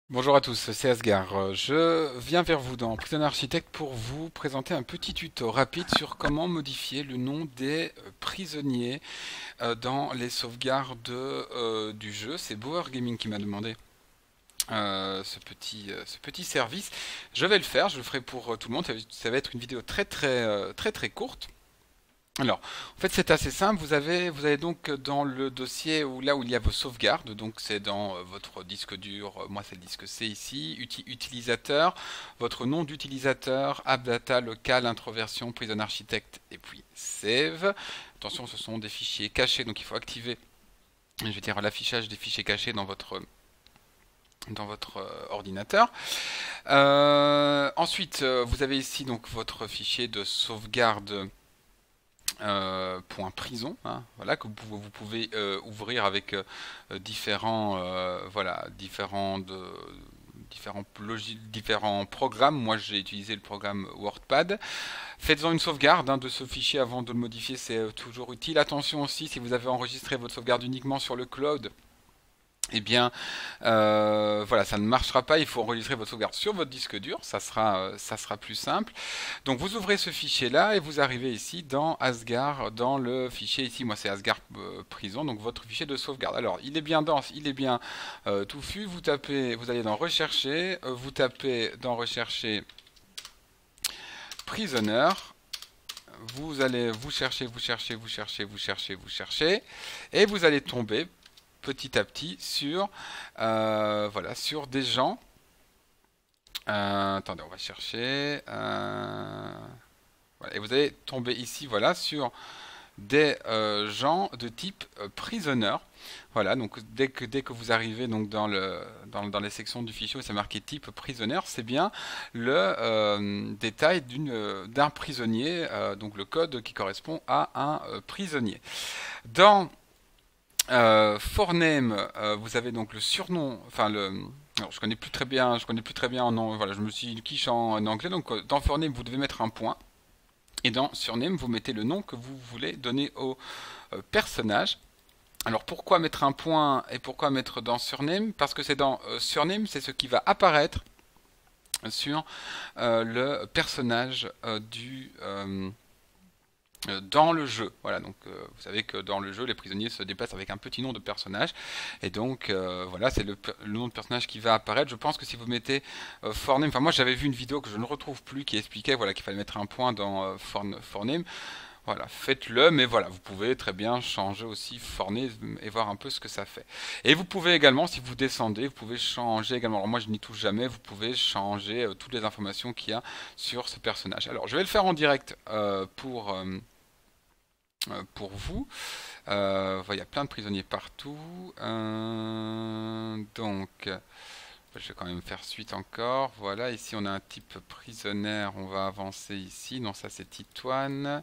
Bonjour à tous, c'est Asgard. Je viens vers vous dans Prison Architect pour vous présenter un petit tuto rapide sur comment modifier le nom des prisonniers dans les sauvegardes du jeu. C'est Boer Gaming qui m'a demandé ce petit service. Je vais le faire, je le ferai pour tout le monde. Ça va être une vidéo très courte. Alors, en fait, c'est assez simple. Vous avez donc dans le dossier là où il y a vos sauvegardes, donc c'est dans votre disque dur. Moi, c'est le disque C ici. Utilisateur, votre nom d'utilisateur, AppData, local, introversion, Prison Architect, et puis Save. Attention, ce sont des fichiers cachés, donc il faut activer, je vais dire, l'affichage des fichiers cachés dans votre ordinateur. Ensuite, vous avez ici donc votre fichier de sauvegarde point prison, hein, voilà, que vous pouvez ouvrir avec différents programmes. Moi, j'ai utilisé le programme WordPad. Faites-en une sauvegarde de ce fichier avant de le modifier, c'est toujours utile. Attention aussi, si vous avez enregistré votre sauvegarde uniquement sur le cloud, eh bien, voilà, ça ne marchera pas. Il faut enregistrer votre sauvegarde sur votre disque dur. Ça sera plus simple. Donc, vous ouvrez ce fichier-là et vous arrivez ici dans Asgard, dans le fichier ici. Moi, c'est Asgard Prison, donc votre fichier de sauvegarde. Alors, il est bien dense, il est bien touffu. Vous allez dans Rechercher, vous tapez dans Rechercher Prisoner. Vous cherchez, et vous allez tomber petit à petit sur voilà, sur des gens. Attendez, on va chercher. Voilà, et vous allez tomber ici, voilà, sur des gens de type prisoner. Voilà, donc dès que vous arrivez donc dans les sections du fichier où c'est marqué type prisoner, c'est bien le détail d'un prisonnier, donc le code qui correspond à un prisonnier. Dans Forname, vous avez donc le surnom, enfin alors, je connais plus très bien voilà, je me suis quiche en anglais, donc dans Forname vous devez mettre un point, et dans Surname vous mettez le nom que vous voulez donner au personnage. Alors pourquoi mettre un point et pourquoi mettre dans Surname? Parce que c'est dans Surname, c'est ce qui va apparaître sur le personnage dans le jeu. Voilà, donc vous savez que dans le jeu, les prisonniers se déplacent avec un petit nom de personnage, et donc voilà, c'est le nom de personnage qui va apparaître. Je pense que si vous mettez Forname, enfin moi j'avais vu une vidéo que je ne retrouve plus qui expliquait, voilà, qu'il fallait mettre un point dans Forname. Voilà, faites-le, mais voilà, vous pouvez très bien changer aussi Forname et voir un peu ce que ça fait. Et vous pouvez également, si vous descendez, vous pouvez changer également. Alors moi je n'y touche jamais, vous pouvez changer toutes les informations qu'il y a sur ce personnage. Alors je vais le faire en direct pour vous. Voilà, il y a plein de prisonniers partout. Donc, je vais quand même faire suite encore. Voilà, ici on a un type prisonnier. On va avancer ici. Non, ça c'est Titoine.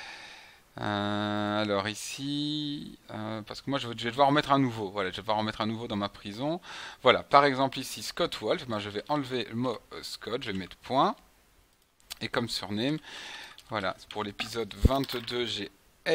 Alors ici, parce que moi je vais devoir en mettre un nouveau. Voilà, je vais devoir en mettre un nouveau dans ma prison. Voilà, par exemple ici Scott Wolf. Ben, je vais enlever le mot Scott. Je vais mettre point. Et comme surname, voilà, pour l'épisode 22, j'ai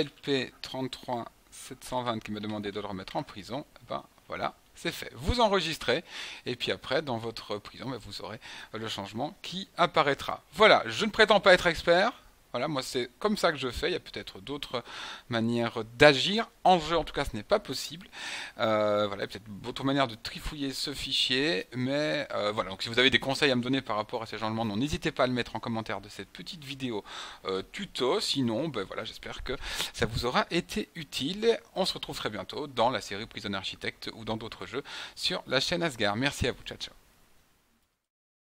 LP33720 qui m'a demandé de le remettre en prison. Ben voilà, c'est fait. Vous enregistrez, et puis après, dans votre prison, ben, vous aurez le changement qui apparaîtra. Voilà, je ne prétends pas être expert. Voilà, moi c'est comme ça que je fais. Il y a peut-être d'autres manières d'agir. En jeu, en tout cas, ce n'est pas possible. Voilà, peut-être d'autres manières de trifouiller ce fichier. Mais voilà, donc si vous avez des conseils à me donner par rapport à ces changements, n'hésitez pas à le mettre en commentaire de cette petite vidéo tuto. Sinon, ben voilà, j'espère que ça vous aura été utile. On se retrouve très bientôt dans la série Prison Architect ou dans d'autres jeux sur la chaîne Asgard. Merci à vous, ciao ciao.